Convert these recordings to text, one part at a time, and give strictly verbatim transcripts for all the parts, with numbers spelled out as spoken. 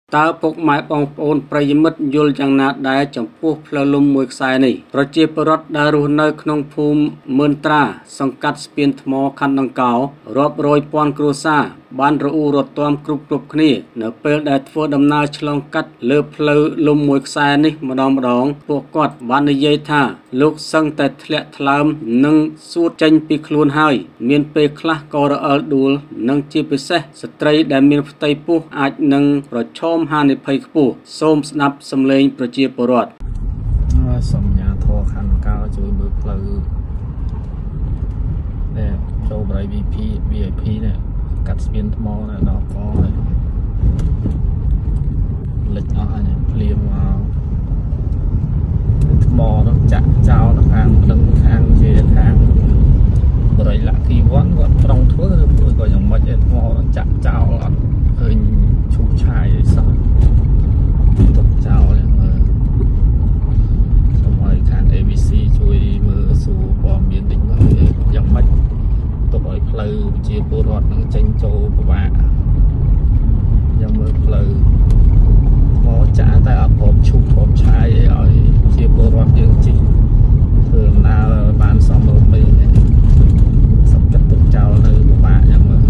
តើពុកម៉ែបងប្អូនប្រិយមិត្តយល់យ៉ាងណាដែរចំពោះផ្លូវលំមួយខ្សែនេះប្រជាពលរដ្ឋដែលរស់នៅក្នុងភូមិមើនត្រាសង្កាត់ស្ពានថ្មខណ្ឌដង្កោរាប់រយពាន់គ្រួសារបានរអ៊ូរទាំគ្រប់គ្រប់គ្នានៅពេលដែលធ្វើដំណើរឆ្លងកាត់លើផ្លូវលំមួយខ្សែនេះម្ដងម្ដងពួកគាត់បាននិយាយថាលោកសឹងតែធ្លាក់ថ្លើមនិងសួតចេញពីខ្លួនហើយមានពេលខ្លះក៏រអិលដួលនិងជាពិសេសស្ត្រីដែលមានផ្ទៃពោះអាចនឹងប្រឈមហានិភ័យខ្ពស់សូមស្ដាប់សំឡេងប្រជាពលរដ្ឋសញ្ញាធរខណ្ឌកោជួយមើលផ្លូវនេះចូលបរិយ វី ភី វី អាយ ភី នេះកាត់ស្ពានថ្មនេះដល់កហើយលិចអស់ហើយភ្លៀងមកថ្មនោះចាក់ចោលនៅខាងដឹងខាងជាខាងបរិយលក្ខីវ័នគាត់ប្រុងធ្វើឬមួយក៏យ៉ាងម៉េចឯថ្មចាក់ចោលអត់ឃើញឈូសឆាយអីសោះទុកចោលយ៉ាងមើលសូមឲ្យខាង เอ វី ซี ជួយមើលសួរព័ត៌មានតិចមើលយ៉ាងម៉េចទុកឲ្យផ្លូវជាពលរដ្ឋនឹងចេញចូលពិបាកយ៉ាងមើលផ្លូវមកចាក់តែអត់ព្រមឈូសព្រមឆាយអីឲ្យជាពលរដ្ឋយើងជិះធ្វើដំណើរបានសមរម្យសំចិត្តទុកចោលនៅពិបាកយ៉ាងមើល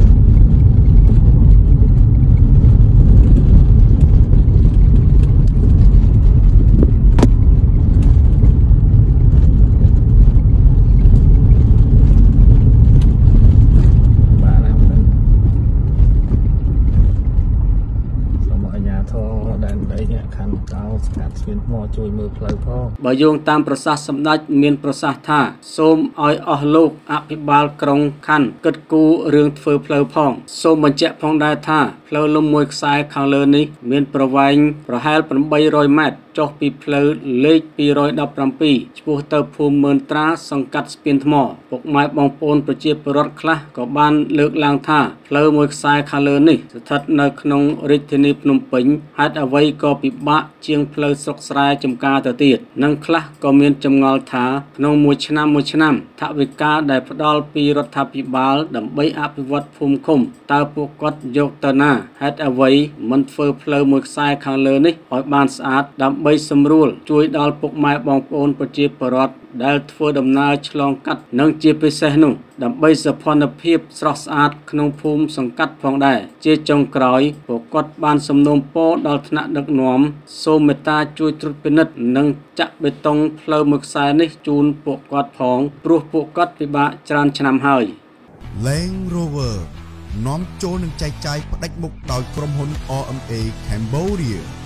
ស្កាត់ស្ពានថ្មជួយមើលផ្លូវផងបើយោងតាមប្រសាសន៍សម្ដេចមានប្រសាសន៍ថាសូមឲ្យអស់លោកអភិបាលក្រុងខណ្ឌគិតគូររឿងធ្វើផ្លូវផងសូមបញ្ជាក់ផងដែរថាផ្លូវលំមួយខ្សែខាងលើនេះមានប្រវែងប្រហែលប្រាំបីរយម៉ែត្រចុះពីផ្លូវលេខពីរយដប់ប្រាំពីរឆ្ពោះទៅភូមិមើនត្រាសង្កាត់ស្ពានថ្មពុកម៉ែបងប្អូនប្រជាពលរដ្ឋខ្លះក៏បានលើកឡើងថាផ្លូវមួយខ្សែខាងលើនេះស្ថិតនៅក្នុងរាជធានីភ្នំពេញហេតុអ្វីក៏ពិបាកជាងផ្លូវស្រុកស្រែចំការទៅទៀតនិងខ្លះក៏មានចម្ងល់ថាក្នុងមួយឆ្នាំមួយឆ្នាំថវិកាដែលផ្ដល់ពីរដ្ឋាភិបាលដើម្បីអភិវឌ្ឍភូមិឃុំតើពួកគាត់យកទៅណាហេតុអ្វីមិនធ្វើផ្លូវមួយខ្សែខាងលើនេះឲ្យបានស្អាតដើម្បីសម្រួលជួយដល់ពុកម៉ែបងប្អូនប្រជាពលរដ្ឋដែលធ្វើដំណើរឆ្លងកាត់និងជាពិសេសនោះដើម្បីសោភ័ណភាពស្រស់ស្អាតក្នុងភូមិសង្កាត់ផងដែរជាចុងក្រោយពួកគាត់បានសំណូមពរដល់ថ្នាក់ដឹកនាំសូមមេត្តាជួយត្រួតពិនិត្យនិងចាក់បេតុងផ្លូវមួយខ្សែនេះជូនពួកគាត់ផងព្រោះពួកគាត់ពិបាកច្រើនឆ្នាំហើយ Land Rover នាំចូលនឹងចែកចាយផ្ដាច់មុខដោយក្រុមហ៊ុន អារ អេម เอ Cambodia